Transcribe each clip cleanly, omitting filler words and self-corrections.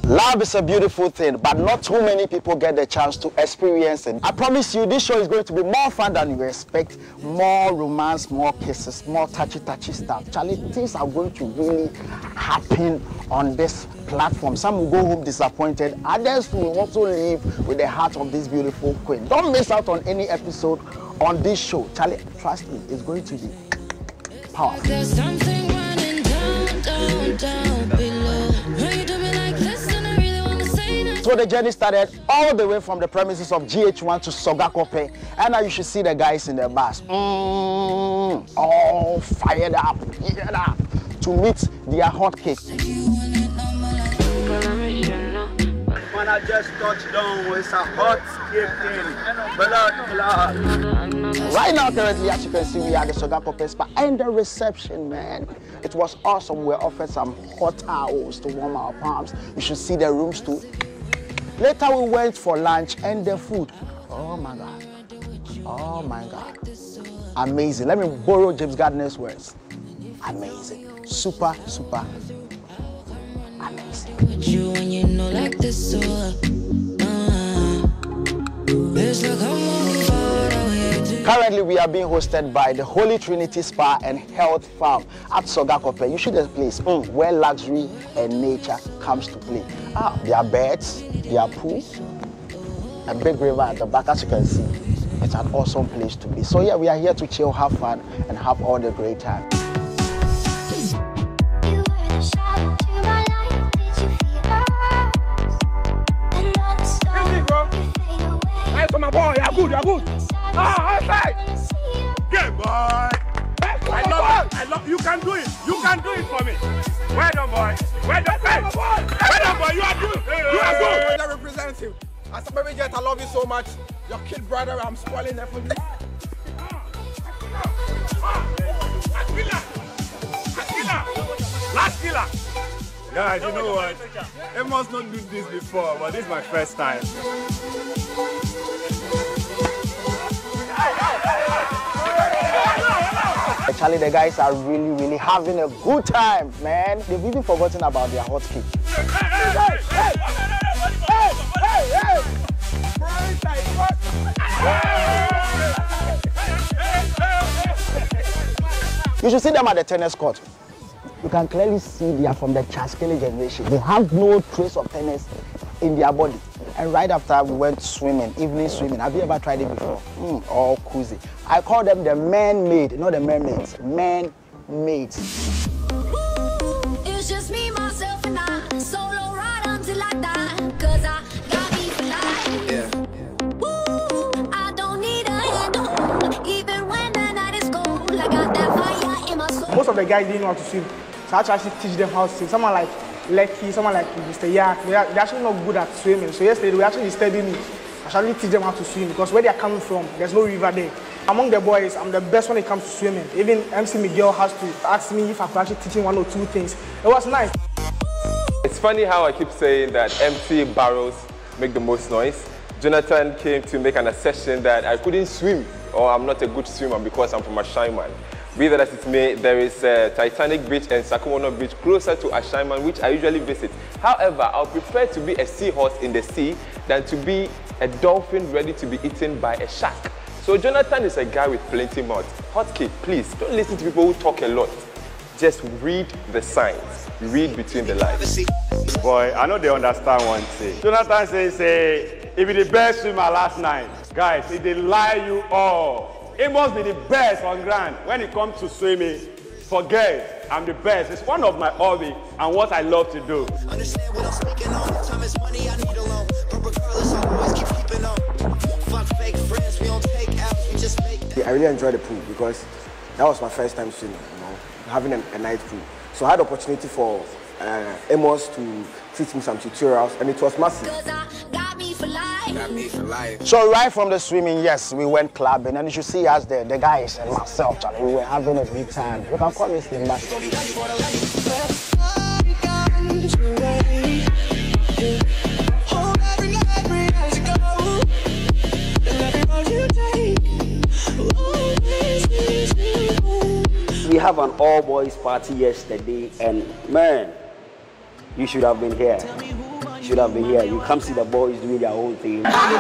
Love is a beautiful thing, but not too many people get the chance to experience it. I promise you, this show is going to be more fun than you expect. More romance, more kisses, more touchy stuff. Charlie, things are going to really happen on this platform. Some will go home disappointed, others will also leave with the heart of this beautiful queen. Don't miss out on any episode on this show. Charlie, trust me, it's going to be powerful. There's something running down below. So the journey started all the way from the premises of GH1 to Sogakope, and now you should see the guys in the bus, all fired up to meet their Hotcake. When I just touched down, it's a Hotcake thing. Right now, currently, as you can see, we are at the Sogakope Spa, and the reception, man, it was awesome. We were offered some hot towels to warm our palms. You should see the rooms too. Later we went for lunch and the food. Oh my God. Oh my God. Amazing. Let me borrow James Gardner's words. Amazing. Super amazing. You and you know like this, so it's like I'm walking forward out here. Currently we are being hosted by the Holy Trinity Spa and Health Farm at Sogakope. You should see the place where luxury and nature comes to play. There are beds, there are pools, a big river at the back, as you can see. It's an awesome place to be. So yeah, we are here to chill, have fun, and have all the great time. My boy, you're good. Outside. Good boy. I love you. Can do it. You can do it for me. Well done, boy. Well done, boy. You are good. You are good. I represent you. As a baby jet, I love you so much. Your kid brother, I'm spoiling that for you. Last killer. Guys, you know what? I must not do this before, but this is my first time. Actually, the guys are really having a good time, man. They've even forgotten about their Hotcake. You should see them at the tennis court. You can clearly see they are from the Chaskele generation. They have no trace of tennis in their body. And right after we went swimming, evening swimming. Have you ever tried it before? All cozy. I call them the man-made, not the mermaids. Man-maids. It's just me, myself, and I. Solo ride until I die. Cause I got me for life. Yeah. Ooh, I don't need a handle. Even when the night is cold, I got that fire in my soul. Most of the guys didn't know how to swim. So I had to actually teach them how to swim. Someone like Lecky, someone like Mr. Yak, they're actually not good at swimming. So yesterday we actually studied me. I shall teach them how to swim because where they are coming from, there's no river there. Among the boys, I'm the best when it comes to swimming. Even MC Miguel has to ask me if I could actually teach him 1 or 2 things. It was nice. It's funny how I keep saying that empty barrels make the most noise. Jonathan came to make an assertion that I couldn't swim or I'm not a good swimmer because I'm from Ashaiman. Be that as it may, there is Titanic Beach and Sakumono Beach closer to Ashaiman, which I usually visit. However, I'll prefer to be a seahorse in the sea than to be a dolphin ready to be eaten by a shark. So Jonathan is a guy with plenty mouth. Hotcake, please, don't listen to people who talk a lot. Just read the signs. Read between the lines. Boy, I know they understand one thing. Jonathan says, if you're the best swimmer last night, guys, if they lie you all. It must be the best on ground. When it comes to swimming, forget I'm the best. It's one of my hobbies and what I love to do. Understand what I'm speaking on. Time is money, I need a loan. But regardless, I'll always keep keeping on. Fuck fake friends, we don't take outs, we just make them. I really enjoyed the pool because that was my first time swimming, having a night pool. So I had the opportunity for Amos to teach me some tutorials and it was massive. So right from the swimming, yes, we went clubbing, and you should see us there, the guys and myself, Charlie, we were having a big time. You can call me Slim Master. We have an all-boys party yesterday, and man, you should have been here. should have been here. You come see the boys doing their own thing.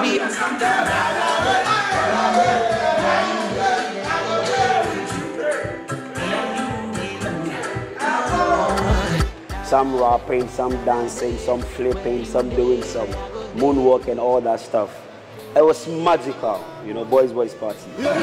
Some rapping, some dancing, some flipping, some doing some moonwalk and all that stuff. It was magical, you know, boys party.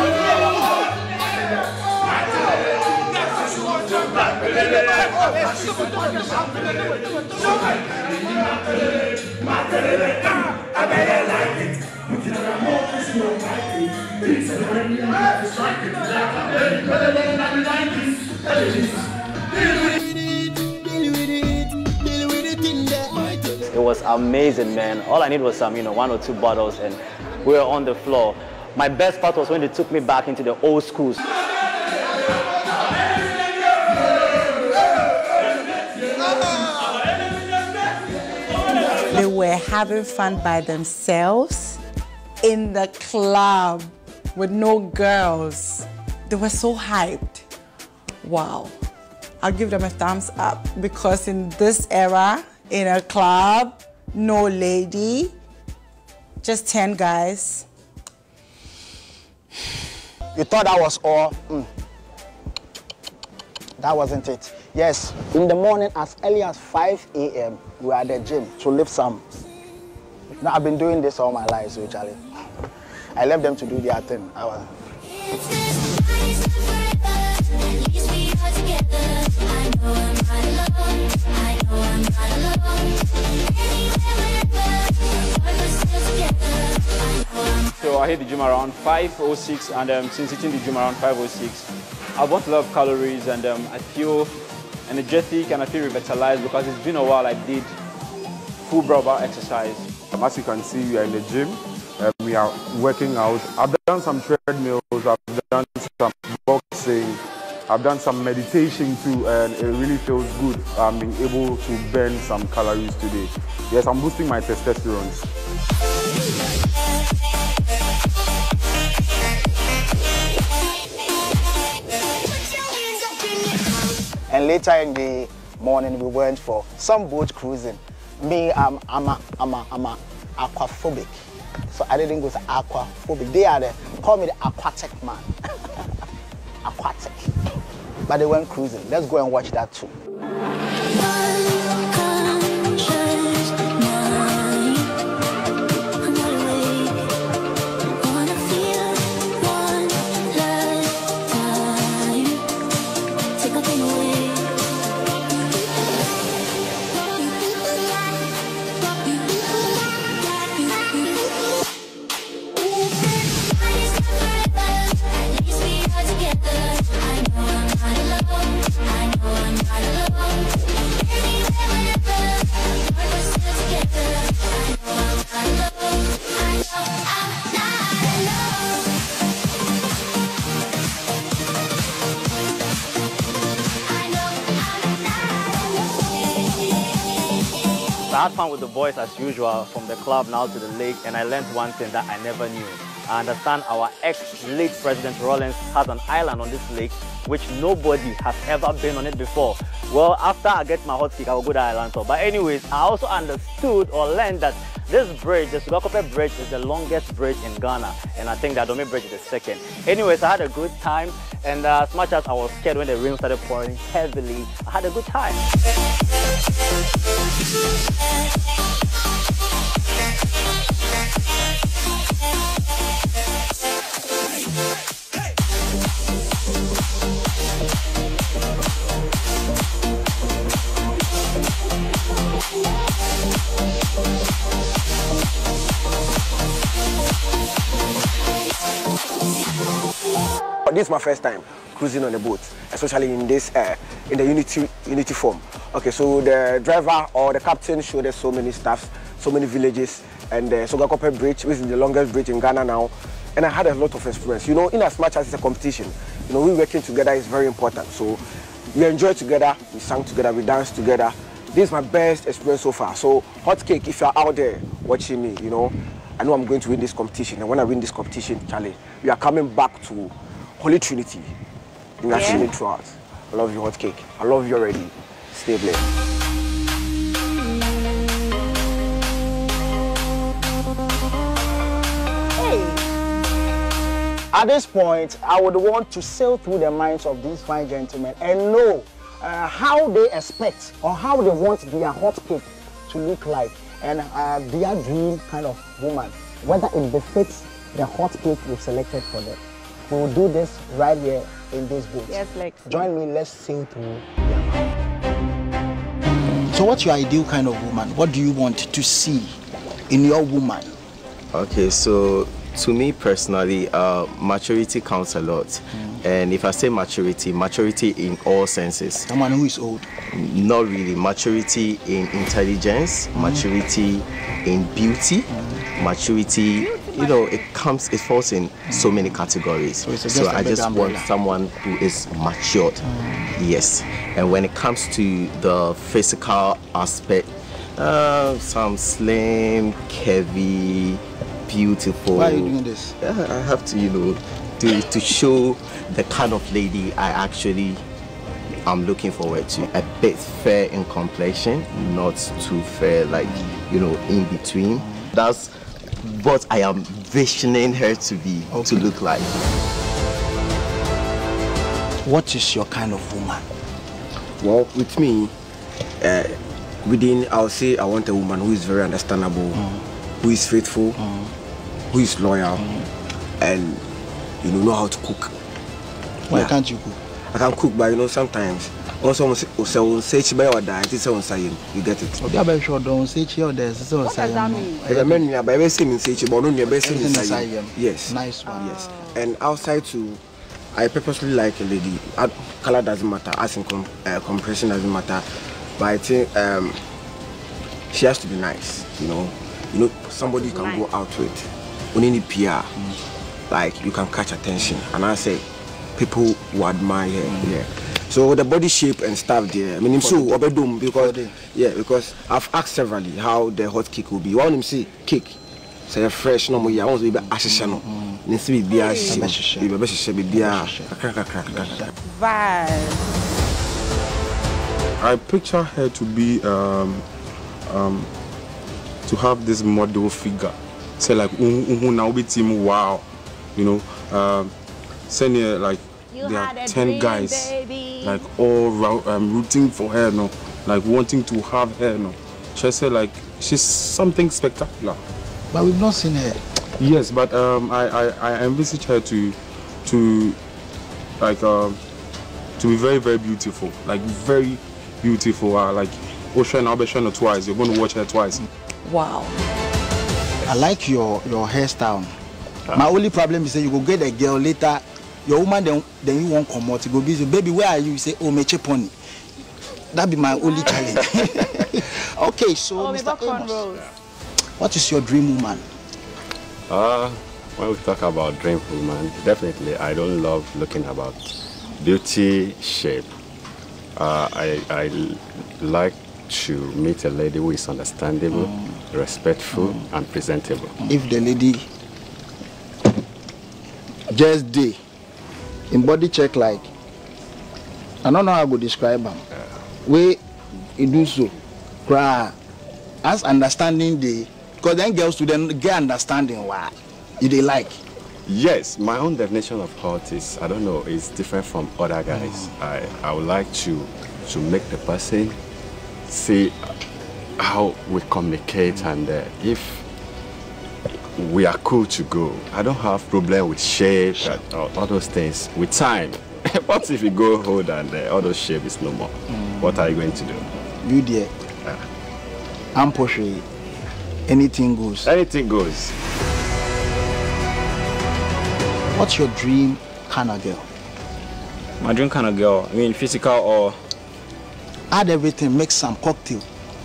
It was amazing, man. All I need was some, 1 or 2 bottles, and we were on the floor. My best part was when they took me back into the old schools. They were having fun by themselves in the club with no girls. They were so hyped. Wow. I'll give them a thumbs up because in this era, in a club, no lady, just 10 guys. You thought that was all? That wasn't it. Yes, in the morning as early as 5 a.m. we were at the gym to lift some. Now I've been doing this all my life, so Charlie. I left them to do their thing. So I hit the gym around 5:06, and since hitting the gym around 5:06, I've burnt a lot of calories, and I feel energetic and I feel revitalized because it's been a while I did full barbell exercise. As you can see, we are in the gym. We are working out. I've done some treadmills, I've done some boxing, I've done some meditation too, and it really feels good being able to burn some calories today. Yes, I'm boosting my testosterone. And later in the morning, we went for some boat cruising. Me, I'm aquaphobic, so I didn't go to aquaphobic. They are call me the aquatic man. Aquatic. But they went cruising. Let's go and watch that too. I had fun with the boys as usual, from the club now to the lake, and I learned one thing that I never knew. I understand our ex-late President Rawlings has an island on this lake, which nobody has ever been on it before. Well, after I get my hotcake, I will go to the island tour. But anyways, I also understood or learned that this bridge, the Sugakope Bridge, is the longest bridge in Ghana, and I think the Adome Bridge is the second. Anyways, I had a good time, and as much as I was scared when the rain started pouring heavily, I had a good time. This is my first time cruising on a boat, especially in this in the unity form. Okay, so the driver or the captain showed us so many staffs, so many villages, and the Sugakope Bridge, which is the longest bridge in Ghana now. And I had a lot of experience. You know, in as much as it's a competition, you know, we working together is very important. So we enjoy together, we sang together, we danced together. This is my best experience so far. So Hotcake, if you're out there watching me, you know I'm going to win this competition. And when I win this competition, Charlie, we are coming back to Holy Trinity. You can see me throughout. I love you, Hotcake. I love you already. Stay blessed. At this point, I would want to sail through the minds of these fine gentlemen and know how they expect or how they want their hot cake to look like and their dream kind of woman, whether it befits the hot cake we've selected for them. We will do this right here in this boat. Yes, Lexi. Join me, let's sail through. So what's your ideal kind of woman? What do you want to see in your woman? Okay, so to me personally, maturity counts a lot. And if I say maturity in all senses. Someone who is old? Not really. Maturity in intelligence, maturity in beauty, maturity, you know, it falls in so many categories. So I just want someone who is matured. Yes. And when it comes to the physical aspect, some slim, curvy, beautiful. Why are you doing this? I have to, you know, to show the kind of lady I actually am looking forward to. A bit fair in complexion, not too fair, like, you know, in between. That's what I am visioning her to be, to look like. What is your kind of woman? Well, with me, I'll say I want a woman who is very understandable, who is faithful, who is loyal, and you know how to cook. Why can't you cook? I can cook, but you know sometimes also say by or die, it's on saying you get it. Okay, I'm sure don't say chi or there's so What does that mean? The men you by saying say chi, but no you best saying yes. Nice one. Yes. And outside too, I purposely like a lady. Color doesn't matter, as in compression doesn't matter. But I think she has to be nice, you know. You know, somebody you can go out with. When you need PR, like you can catch attention. And I say people who admire her. Yeah. So the body shape and stuff there. I mean, so because I've asked severally how the hot cake will be. One say cake, say fresh no more. I want to be ashishano. Needs to be beer. I picture her to be to have this model figure. Say like now with team wow, you know. Send her like there are 10 guys like all rooting for her, no, like wanting to have her, no. She said like she's something spectacular. But we've not seen her. Yes, but I envisage her to like to be very, very beautiful, like very beautiful. Like Ocean, I'll be showing her twice. You're going to watch her twice. Wow. I like your hairstyle. My only problem is that you go get a girl later, your woman then you won't come out. You go busy, baby, where are you? You say, oh, meche pony. That be my only challenge. Okay, so Mr. Amos, what is your dream woman? When we talk about dream woman, definitely I don't love looking about beauty, shape. I like to meet a lady who is understandable, respectful, and presentable. If the lady just day in body check, like I don't know how to describe them. We do so, cry as understanding the, because then girls to then get understanding why you they like. Yes, my own definition of hot is, I don't know, it's different from other guys. I would like to make the person see how we communicate, and if we are cool to go. I don't have problem with shape and all those things with time. But if you go hold and all those shape is no more, what are you going to do? You dear, I'm pushing. Anything goes. Anything goes. What's your dream kind of girl? My dream kind of girl, I mean physical or? Add everything, make some cocktail.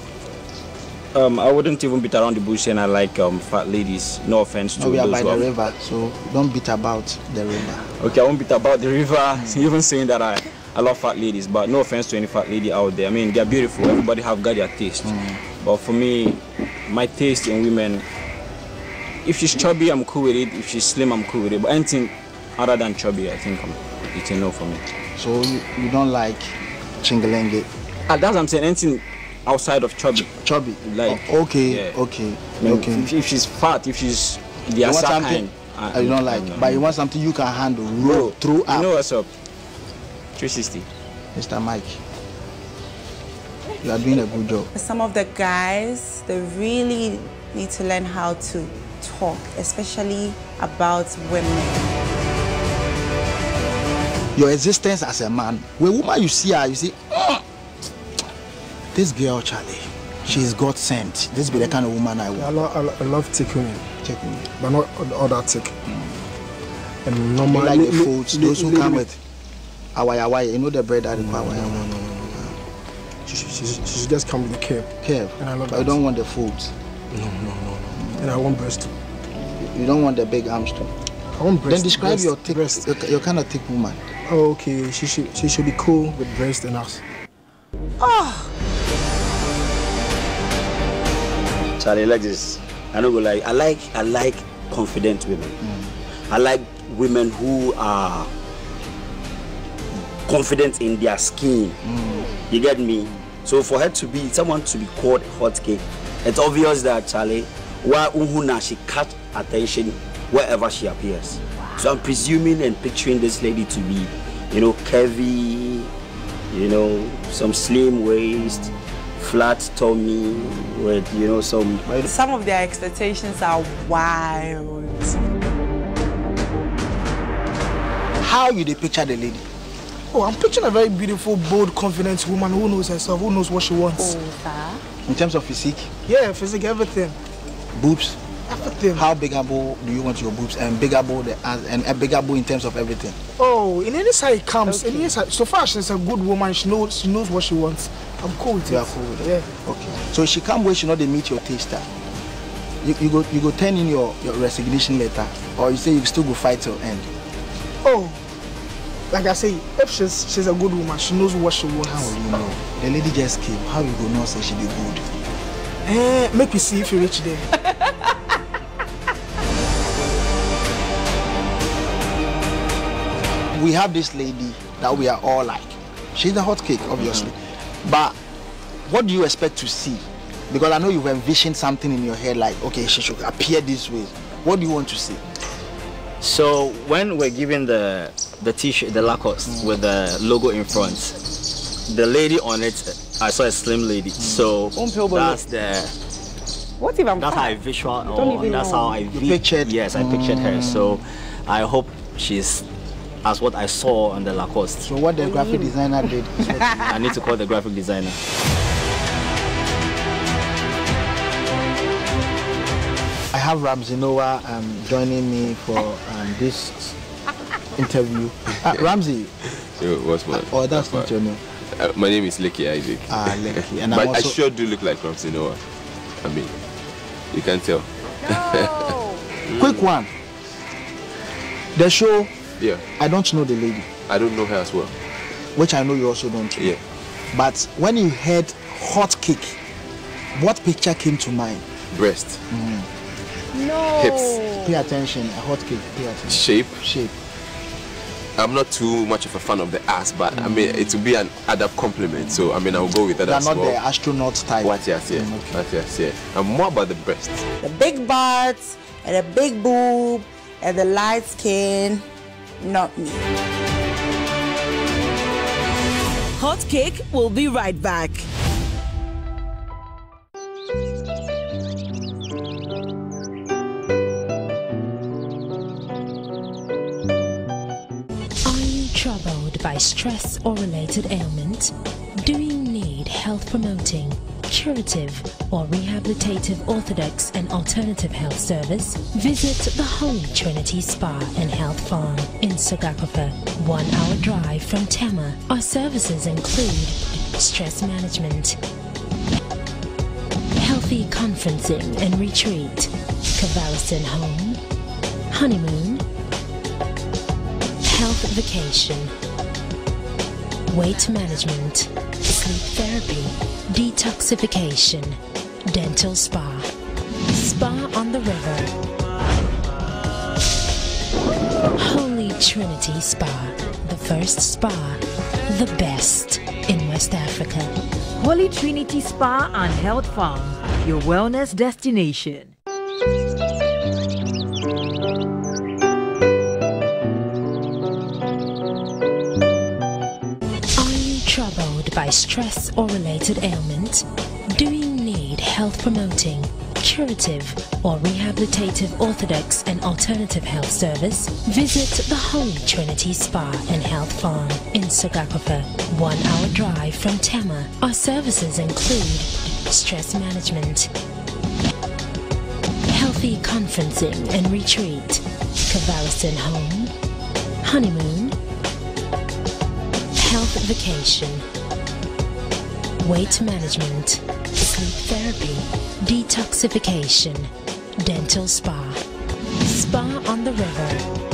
I wouldn't even beat around the bush and I like fat ladies. No offense to those. We are by the river, so don't beat about the river. Okay, I won't beat about the river. Even saying that I love fat ladies, but no offense to any fat lady out there. I mean, they're beautiful. Everybody have got their taste. But for me, my taste in women, if she's chubby, I'm cool with it. If she's slim, I'm cool with it. But anything other than chubby, I think it's a no for me. So you don't like chingalenge? That's what I'm saying. Anything outside of chubby. Chubby. Like okay, yeah. Okay. I mean, okay. If she's fat, if she's the Asa kind. You don't like, but you want something you can handle, roll through up. You know what's up? 360. Mr. Mike, you are doing a good job. Some of the guys, they really need to learn how to talk, especially about women. Your existence as a man, when woman you see her, you see, this girl, Charlie, she's God sent. This be the kind of woman I want. I love thick women, but not all that thick. And normally, like the foods, those who come with awaya, you know the bread that require. No. She just come with the curve. And I love that. I don't want the foods. No. And I want breast too. You don't want the big arms too. I want breast. Then describe your thick, your kind of thick woman. Oh, okay. She should be cool with breast and ass. Charlie, like this. I don't go like. I like confident women. I like women who are confident in their skin. You get me? So for her to be someone to be called Hotcake, it's obvious that Charlie, why Uhuna she catch attention wherever she appears. Wow. So I'm presuming and picturing this lady to be, curvy, some slim waist, flat tummy with, some. Some of their expectations are wild. How you picture the lady? Oh, I'm picturing a very beautiful, bold, confident woman who knows herself, who knows what she wants. In terms of physique? Yeah, physique, everything. Boobs? Everything. How big a bow do you want your boobs? And bigger bow, and a bigger bow in terms of everything? Oh, in any side it comes. Okay. In any side, so far she's a good woman, she knows what she wants. I'm cool with it. You are cool with it? Yeah. Okay. So she come where she know they meet your taster. You go turn in your resignation letter, or you say you still go fight till end? Oh. Like I say, if she's a good woman, she knows what she wants. How will you know? The lady just came. How you go know say she be good? Make me see if you reach there. We have this lady that we are all like. She's the Hotcake, obviously. But what do you expect to see? Because I know you've envisioned something in your head like, okay, she should appear this way. What do you want to see? So when we're given the t-shirt, the Lacoste with the logo in front, the lady on it, I saw a slim lady. So that's what if I'm that's how I visual, or that's how I pictured. Yes, I pictured her. So I hope she's as what I saw on the Lacoste. So what the graphic designer did? I need to call the graphic designer. I have Ramsey Noah joining me for this interview. Ramsey. What's my? Oh, that's not your name. My name is Lecky Isaac. Lecky. And but I sure do look like Ramsey Noah. I mean, you can tell. No. Quick one. The show. Yeah. I don't know the lady. I don't know her as well. Which I know you also don't. Yeah. But when you heard Hotcake, what picture came to mind? Breast. No. Hips. Pay attention. A Hotcake. Pay attention. Shape. I'm not too much of a fan of the ass, but I mean it will be an other compliment. So I mean I'll go with that as well. You're not the astronaut type. What yes, yeah. What yes, yeah. And more about the breast. The big butts and the big boob and the light skin, not me. Hotcake will be right back. Troubled by stress or related ailment? Do you need health promoting, curative or rehabilitative orthodox and alternative health service? Visit the Holy Trinity Spa and Health Farm in Sogakope, 1 hour drive from Tema. Our services include stress management, healthy conferencing and retreat, Cavalison home, honeymoon, health vacation, weight management, sleep therapy, detoxification, dental spa, spa on the river, Holy Trinity Spa, the first spa, the best in West Africa. Holy Trinity Spa and Health Farm, your wellness destination. by stress or related ailment? Do you need health promoting, curative or rehabilitative orthodox and alternative health service? Visit the Holy Trinity Spa and Health Farm in Sogakope, 1 hour drive from Tema. Our services include stress management, healthy conferencing and retreat, comparison home, honeymoon, health vacation, weight management, sleep therapy, detoxification, dental spa, spa on the river,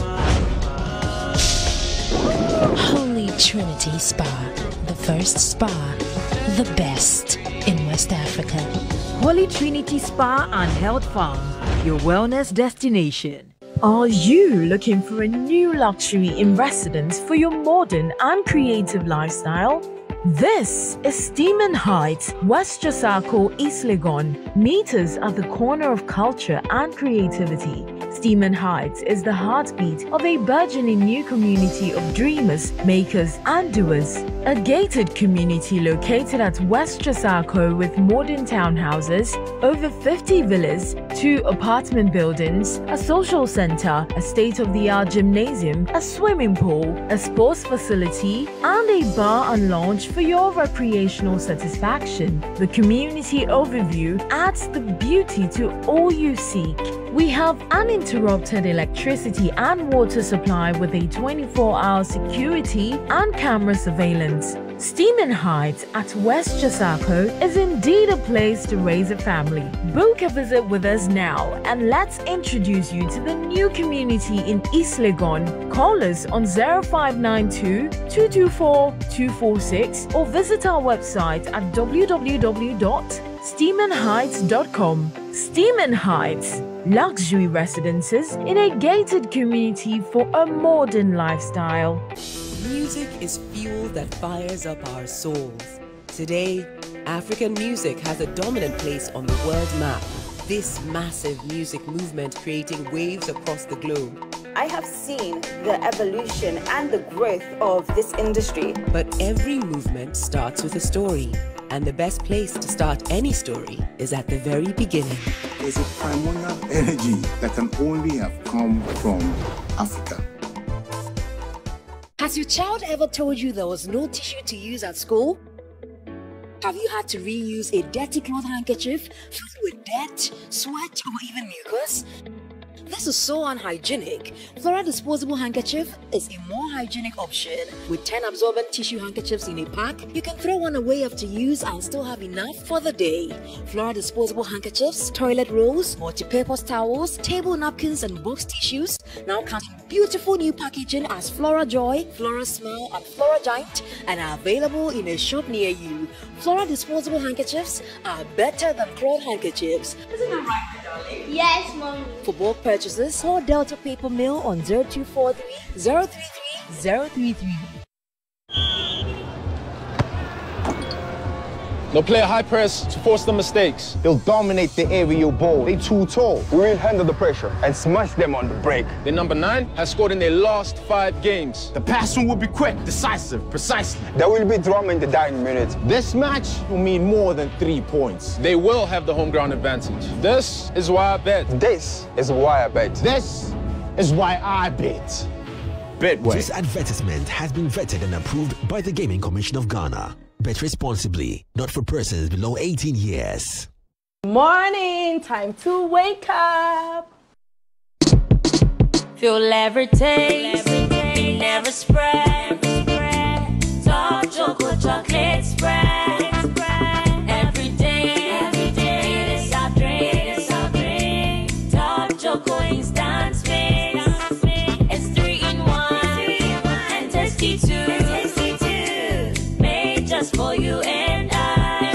Holy Trinity Spa, the first spa, the best in West Africa. Holy Trinity Spa and Health Farm, your wellness destination. Are you looking for a new luxury in residence for your modern and creative lifestyle? This is Steeman Heights, West Josako, East Legon. Meet us at the corner of culture and creativity. Steeman Heights is the heartbeat of a burgeoning new community of dreamers, makers and doers. A gated community located at West Josako with modern townhouses, over 50 villas, 2 apartment buildings, a social center, a state-of-the-art gymnasium, a swimming pool, a sports facility, and a bar and lounge for your recreational satisfaction. The community overview adds the beauty to all you seek. We have uninterrupted electricity and water supply with a 24-hour security and camera surveillance. Steeman Heights at West Josako is indeed a place to raise a family. Book a visit with us now and let's introduce you to the new community in East Legon. Call us on 0592 224 246 or visit our website at www.steemanheights.com. Steeman Heights, luxury residences in a gated community for a modern lifestyle. Music is fuel that fires up our souls. Today, African music has a dominant place on the world map. This massive music movement creating waves across the globe. I have seen the evolution and the growth of this industry. But every movement starts with a story. And the best place to start any story is at the very beginning. There's a primordial energy that can only have come from Africa. Has your child ever told you there was no tissue to use at school? Have you had to reuse a dirty cloth handkerchief filled with dirt, sweat, or even mucus? This is so unhygienic. Flora disposable handkerchief is a more hygienic option. With 10 absorbent tissue handkerchiefs in a pack, you can throw one away after use and still have enough for the day. Flora disposable handkerchiefs, toilet rolls, multi-purpose towels, table napkins and box tissues now come in beautiful new packaging as Flora Joy, Flora Smile and Flora Giant and are available in a shop near you. Flora disposable handkerchiefs are better than cloth handkerchiefs. Isn't that right, darling? Yes, Mom. For bulk purchases, call Delta Paper Mill on 0243 033 033. They'll play a high press to force the mistakes. They'll dominate the aerial ball. They too tall. We will handle the pressure and smash them on the break. The number 9 has scored in their last 5 games. The passing will be quick, decisive, precisely. There will be drama in the dying minutes. This match will mean more than 3 points. They will have the home ground advantage. This is why I bet. This is why I bet. This is why I bet. Betway. This advertisement has been vetted and approved by the Gaming Commission of Ghana. Bet responsibly, not for persons below 18 years. Morning, time to wake up. Feel every taste, it never spread. Dark chocolate spread. Every day, it's our drink. Dark chocolate instant mix. It's 3 in 1 and tasty too. For you and I.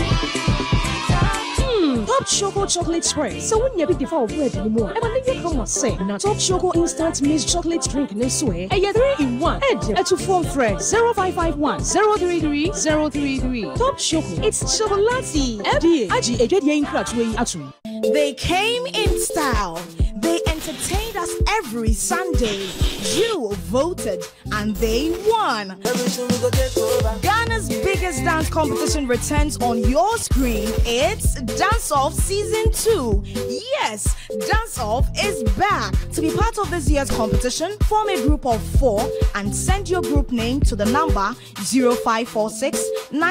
Top Choco chocolate spread. So when you be before bread anymore, I believe you come and say, now Top Choco instant mixed chocolate drink this way. And you 3 in 1. Add to phone friend 0551 033 033. Top Choco. It's chocolatey. FDA. They came in style. They entered entertained us every Sunday. You voted and they won. Ghana's biggest dance competition returns on your screen. It's Dance Off Season 2. Yes, Dance Off is back. To be part of this year's competition, form a group of 4 and send your group name to the number 0546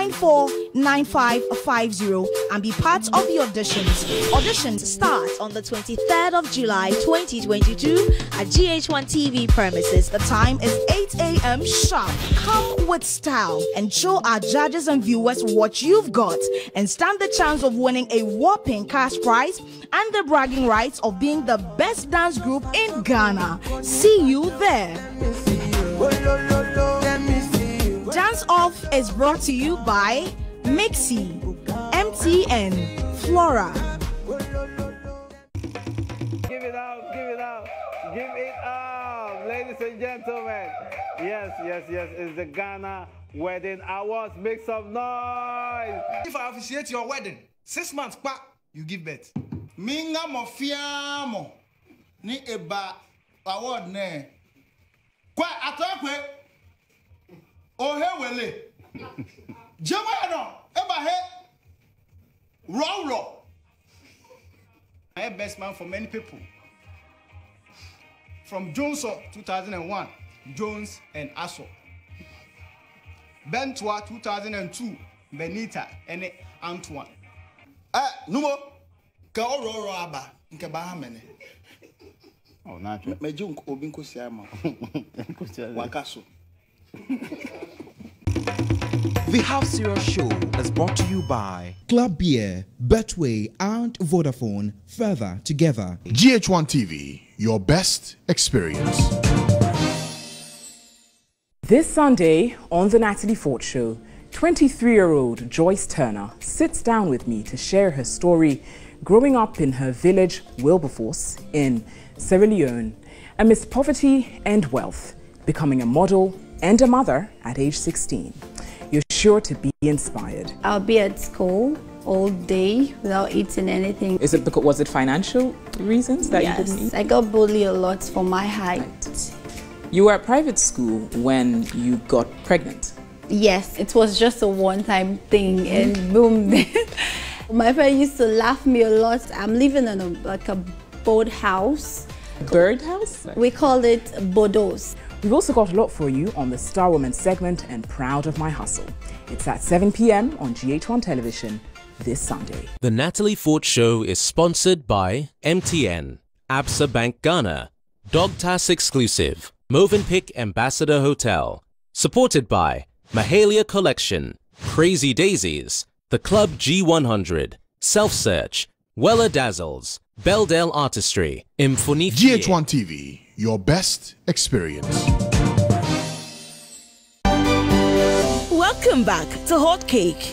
949550 and be part of the auditions. Auditions start on the 23rd of July 2022 at GH1 TV premises. The time is 8 a.m. sharp. Come with style and show our judges and viewers what you've got and stand the chance of winning a whopping cash prize and the bragging rights of being the best dance group in Ghana. See you there. Dance Off is brought to you by Mixi, MTN, Flora. Give it up, give it up, give it up, ladies and gentlemen. Yes, it's the Ghana Wedding Awards. Make some noise. If I officiate your wedding, 6 months back, you give birth. Minga mofiamo ni eba award ne. Kwa atokwe ohe wele. Jema no eba he raw. I am best man for many people. From Jones 2001, Jones and Asso. Bentwa 2002, Benita and Antoine. Numo, ka oro aba nke ba ha mene. Oh, natural. Me junk obinko siama. Wakaso. The House Serious Show is brought to you by Club Beer, Betway, and Vodafone. Further together. GH1 TV, your best experience. This Sunday on The Natalie Ford Show, 23-year-old Joyce Turner sits down with me to share her story growing up in her village, Wilberforce, in Sierra Leone, amidst poverty and wealth, becoming a model and a mother at age 16. You're sure to be inspired. I'll be at school all day without eating anything. Was it financial reasons that you didn't eat? I got bullied a lot for my height. Right. You were at private school when you got pregnant. Yes, it was just a one-time thing and boom. My friend used to laugh me a lot. I'm living in a boat house. Bird house? We call it bodos. We've also got a lot for you on the Star Woman segment and Proud of My Hustle. It's at 7 p.m. on GH1 television this Sunday. The Natalie Ford Show is sponsored by MTN, Absa Bank Ghana, Dogtas Exclusive, Movenpick Ambassador Hotel, supported by Mahalia Collection, Crazy Daisies, The Club G100, Self Search, Weller Dazzles, Beldell Artistry, Infonifier. GH1 TV, your best experience. Welcome back to Hotcake.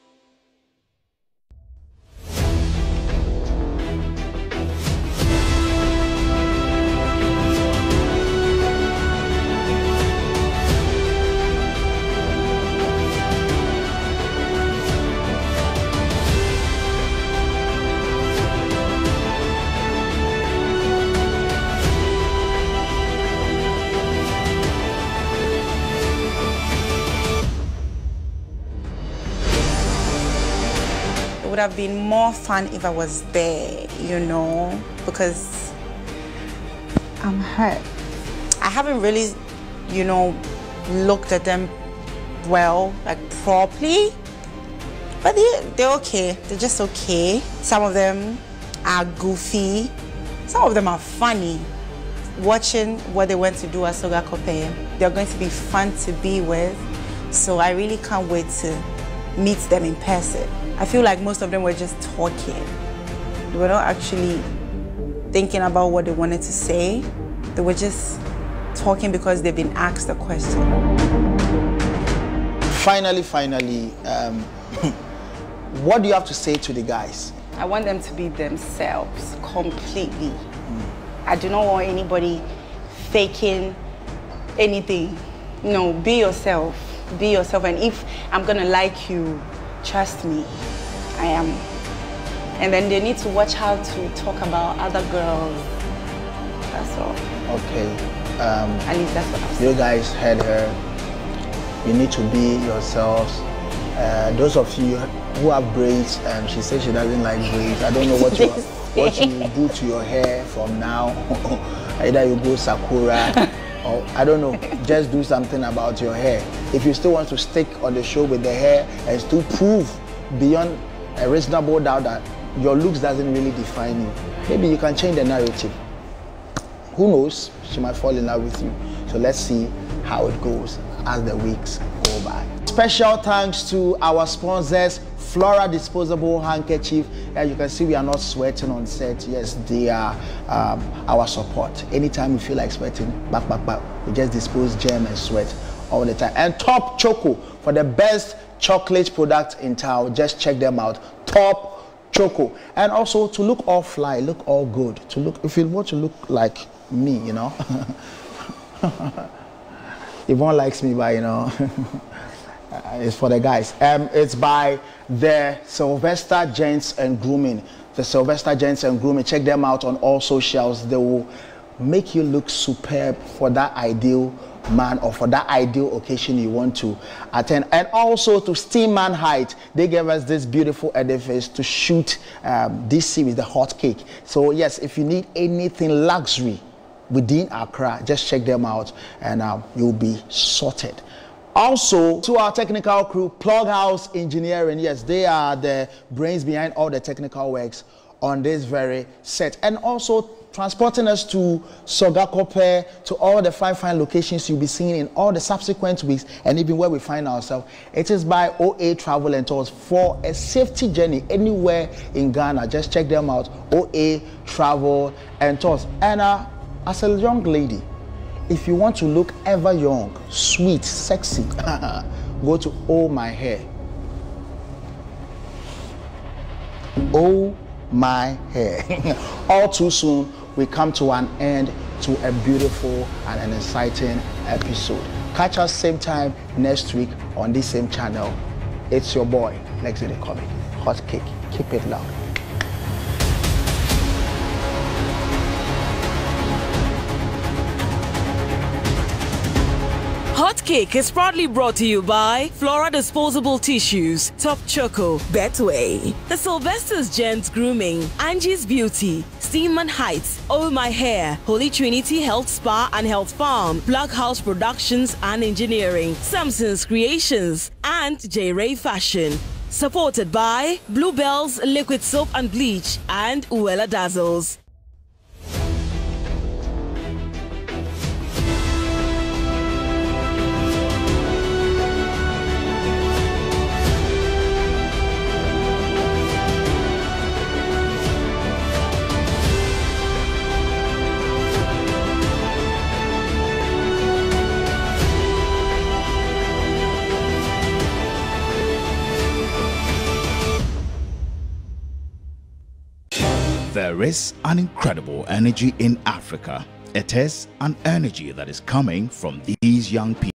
It would have been more fun if I was there, you know, because I'm hurt. I haven't really, you know, looked at them well, like properly, but they're okay. They're just okay. Some of them are goofy. Some of them are funny. Watching what they went to do at Soga Kope, they're going to be fun to be with. So I really can't wait to meet them in person. I feel like most of them were just talking. They were not actually thinking about what they wanted to say. They were just talking because they've been asked a question. Finally, what do you have to say to the guys? I want them to be themselves completely. I do not want anybody faking anything. No, be yourself. Be yourself. And if I'm gonna like you, trust me, I am. And then they need to watch how to talk about other girls. That's all. Okay. At least that's what I've You guys heard her. You need to be yourselves. Those of you who have braids, she says she doesn't like braids. I don't know what you do to your hair from now. Either you go Sakura or I don't know. Just do something about your hair. If you still want to stick on the show with the hair and still prove beyond a reasonable doubt that your looks doesn't really define you, maybe you can change the narrative. Who knows? She might fall in love with you. So let's see how it goes as the weeks go by. Special thanks to our sponsors, Flora Disposable Handkerchief. As you can see, we are not sweating on set. Yes, they are our support. Anytime you feel like sweating, back, we just dispose germ and sweat all the time. And Top Choco for the best chocolate product in town. Just check them out. Top Choco. And also to look all fly, look all good. To look, if you want to look like me, you know. Yvonne likes me, but you know, it's for the guys. It's by the Sylvester Gents and Grooming. The Sylvester Gents and Grooming. Check them out on all socials. They will make you look superb for that ideal man or for that ideal occasion you want to attend. And also to Steamman Height, they gave us this beautiful edifice to shoot this series, the Hotcake. So yes, if you need anything luxury within Accra, just check them out and you'll be sorted. Also, to our technical crew, Plug House Engineering. Yes, they are the brains behind all the technical works on this very set. And also transporting us to Sogakope, to all the fine locations you'll be seeing in all the subsequent weeks and even where we find ourselves. It is by OA Travel and Tours for a safety journey anywhere in Ghana. Just check them out, OA Travel and Tours. And as a young lady, if you want to look ever young, sweet, sexy, go to Oh My Hair. Oh My Hair. All too soon, we come to an end to a beautiful and an exciting episode. Catch us same time next week on this same channel. It's your boy, Lexi the Comic, Hotcake. Keep it loud. Hotcake is proudly brought to you by Flora Disposable Tissues, Top Choco, Betway, The Sylvester's Gents Grooming, Angie's Beauty, Steamman Heights, Oh My Hair, Holy Trinity Health Spa and Health Farm, Plug House Productions and Engineering, Samson's Creations, and J. Ray Fashion. Supported by Bluebell's Liquid Soap and Bleach and Uella Dazzles. There is an incredible energy in Africa. It is an energy that is coming from these young people.